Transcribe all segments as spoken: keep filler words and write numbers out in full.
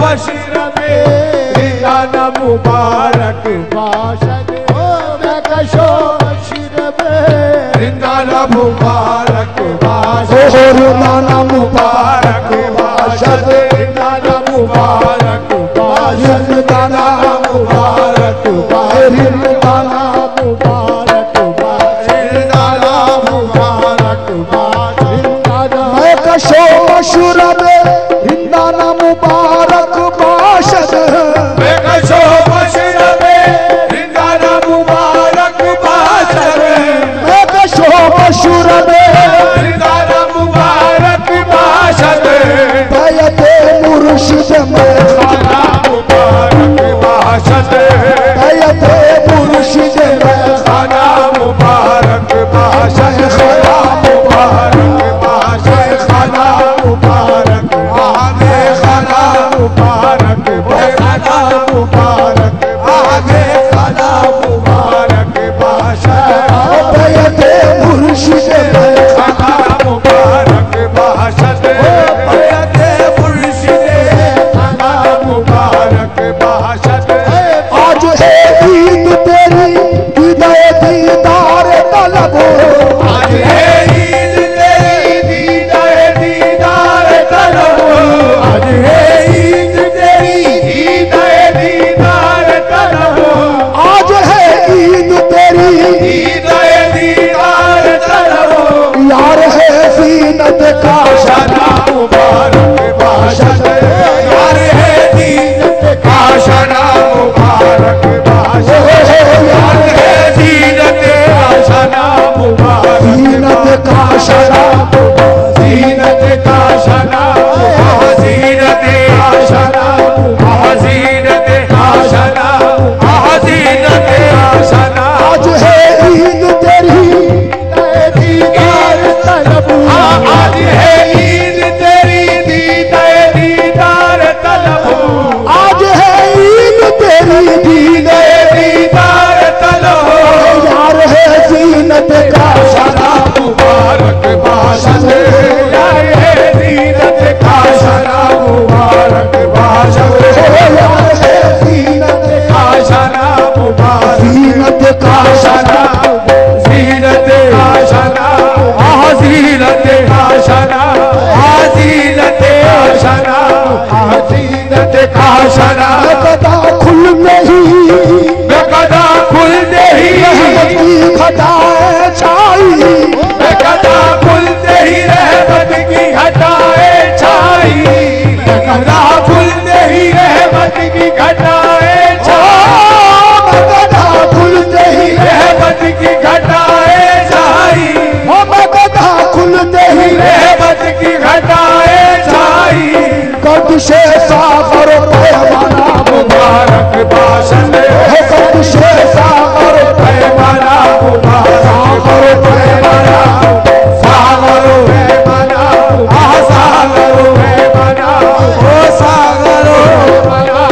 बशीर में रिंगाना मुबारक बाशद मैं कशो बशीर में रिंगाना मुबारक बाशद रिंगाना मुबारक बाशद रिंगाना मुबारक बाशद रिंगाना मुबारक बाशद रिंगाना मुबारक बाशद रिंगाना मुबारक बाशद मैं कशो बशीर में रिंगाना मुबारक बाशद मैं कशो बशीर में रिंगाना मुबारक बाशद मैं कशो बशीर में रिंगाना मुबारक बाशद बैयते मुर्शिद में खाना मुबारक बाशद बैयते मुर्शिद में खाना मुबारक बाशद खाना मुबारक बाशद खाना मुबारक आगे खाना मुबारक खाना मुबारक आगे खाना मुबारक बाशद बैयते मुर्शिद में खाना मुबारक बाशद बैयते मुर्शिद खाना मुबारक बाशद आज है ईद तेरी दीदार दीदार तलब आज है ईद तेरी दीदार दीदार तलब आज है ईद तेरी दीदार दीदार तलब आज है ईद तेरी दीदार दीदार तलब यार है ज़ीनत का शना मुबारक बाशद यार है ज़ीनत का शना मुबारक बाशद यार है ज़ीनत का शना मुबारक ज़ीनत का शना ज़ीनत का शना ज़ीनत का शना ज़ीनत का शना ज़ीनत का शना आज है ईद तेरी दीदार तलब आज है ईद तेरी दीदार दीदार तलब आज है ईद तेरी दीदार दीदार तलब यार है ज़ीनत का शना मुबारक बाशद यार है ज़ीनत का शना मुबारक बाशद यार है ज़ीनत का शना मुबारक ज़ीनत का शना ज़ीनत का शना आह ज़ीनत का शना आह ज़ीनत का शना आह ज़ीनत का शना कदा खुलते ही मैं कदा खुलते ही रहमत की घटाए छाई मैं कदा खुलते ही रहमत की घटाए छाई मैं कदा खुलते ही रहमत की घटाए छाई मैं कदा खुलते ही रहमत की घटाए छाई मैं कदा खुलते ही रहमत की घटाए छाई कद से सागर पैमाना मुबारक बाशद कद से सागर पैमाना मुबारक सागर पैमाना सागर पैमाना आह सागर पैमाना ओ सागर पैमाना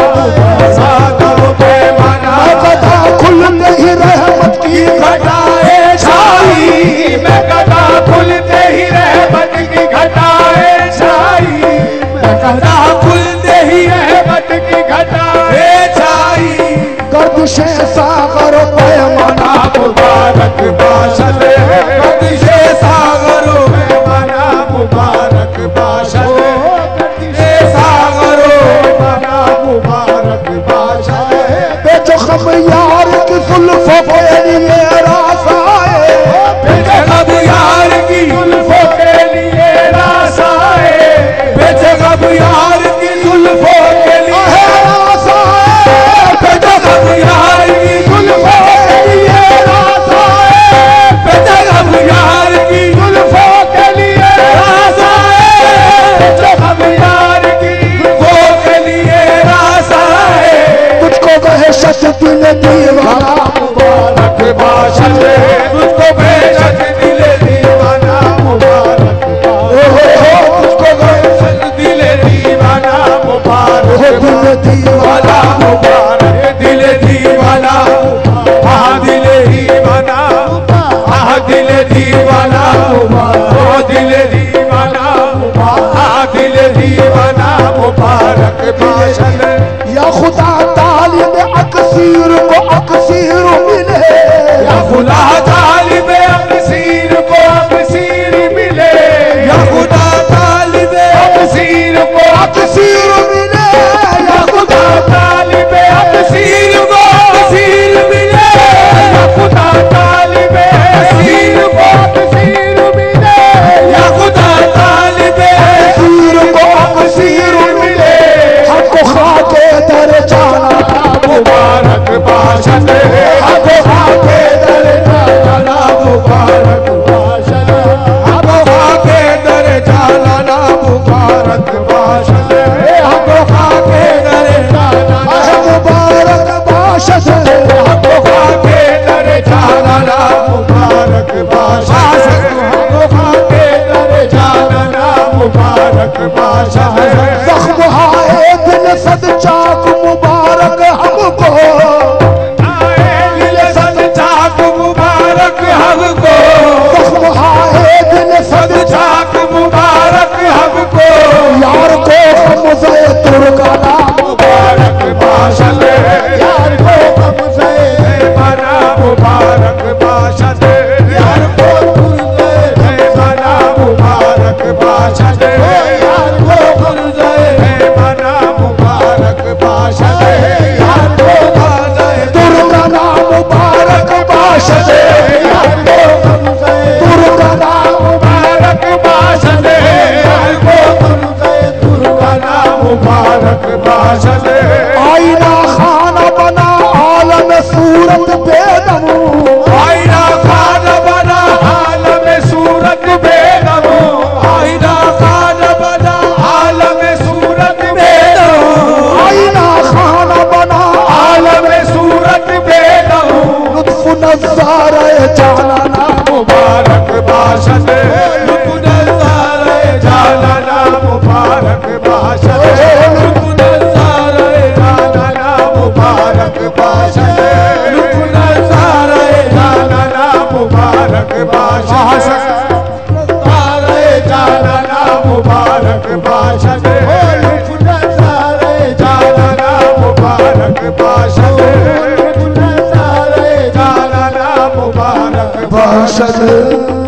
सागर पैमाना कदा खुलते ही रहमत की घटाए छाई मैं कदा खुलते ही रहमत की घटाए छाई मैं कदा खुलते ही रहमत की घटाए छाई गर्दिशे सागर पैमाना मुबारक बाशद गर्दिशे सागर पैमाना मुबारक बाशद गर्दिशे सागर पैमाना मुबारक बाशद बेजखम यार की जुल्फों पे लिए रास आए बेजखम यार की जुल्फों के लिए रास आए बेजखम यार की जुल्फों के लिए रास आए बेजखम यार की जुल्फों के लिए रास आए बेजखम यार की जुल्फों के लिए रास आए बेजखम यार की जुल्फों के लिए रास आए तुझको कहे शत दिल दीवाना मुबारक बाशद तुझको बेशक दिल दीवाना मुबारक तुझको बेशक दिल दीवाना मुबारक दिल दीवाना मुबारक दिल दीवाना आह दिल दीवाना आह दिल दीवाना ओ दिल दीवाना आह दिल दीवाना मुबारक बाशद या खुदा तालिब अक्सीर को अक्सीर मिले, या खुदा तालिब अक्सीर को अक्सीर मिले, या खुदा तालिब अक्सीर को अक्सीर मिले, या खुदा तालिब अक्सीर को अक्सीर मिले, या खुदा तालिब अक्सीर को अक्सीर मिले, या खुदा तालिब अक्सीर को अक्सीर मिले। हमको खाके दर जाना मुबारक बाशद, हमको खाके दर जाना मुबारक बाशद, हमको खाके दर जाना मुबारक बाशद, हमको खाके दर जाना मुबारक बाशद, हमको खाके दर जाना मुबारक बाशद, हमको खाके दर जाना मुबारक बाशद। जख्म हाय दिल सद चाक मुबारक हमको, आए दिल सद चाक मुबारक हमको, जख्म हाय दिल सद चाक मुबारक हमको, यार को मुझे तुर्काना मुबारक बाशद, यार को हमसे बना मुबारक बाशद, यार को तुझे बना मुबारक बाशद, यार को तुझे बना मुबारक बाशद, यार को तुर्काना मुबारक बाशद, यार को हमसे तुर्काना मुबारक बाशद, यार को तुझे तुर्काना मुबारक बाशद। आईना खाना बना आलम सूरत बेदम, आईना खान बना आलम सूरत बेगम, आईना खान बना आलम सूरत बेगम, आईना खाना बना आलम सूरत बेगम। लुत्फ नज़ारे जाना मुबारक बाशद, लुत्फ नज़ारे जाना मुबारक बाशद, लुत्फ नज़ारे जाना मुबारक बाशद, लुत्फ नज़ारे जाना मुबारक बाशद, नज़ारे जाना मुबारक बाशद, लुत्फ नज़ारे जाना मुबारक बाशद, लुत्फ नज़ारे जाना मुबारक बाशद। बाशद।